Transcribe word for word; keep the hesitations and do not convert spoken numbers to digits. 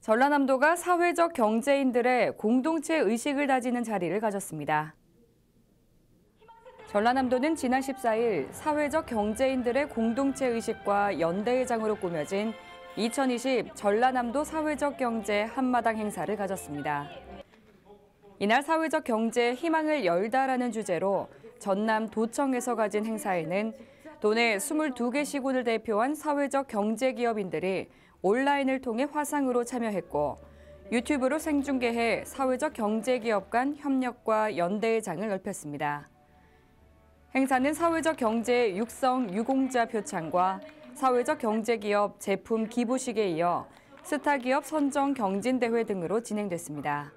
전라남도가 사회적 경제인들의 공동체 의식을 다지는 자리를 가졌습니다. 전라남도는 지난 십사일 사회적 경제인들의 공동체 의식과 연대회장으로 꾸며진 이천이십 전라남도 사회적 경제 한마당 행사를 가졌습니다. 이날 사회적 경제의 희망을 열다라는 주제로 전남 도청에서 가진 행사에는 도내 이십이 개 시군을 대표한 사회적 경제기업인들이 온라인을 통해 화상으로 참여했고 유튜브로 생중계해 사회적 경제기업 간 협력과 연대의 장을 넓혔습니다. 행사는 사회적 경제 육성 유공자 표창과 사회적 경제기업 제품 기부식에 이어 스타기업 선정 경진대회 등으로 진행됐습니다.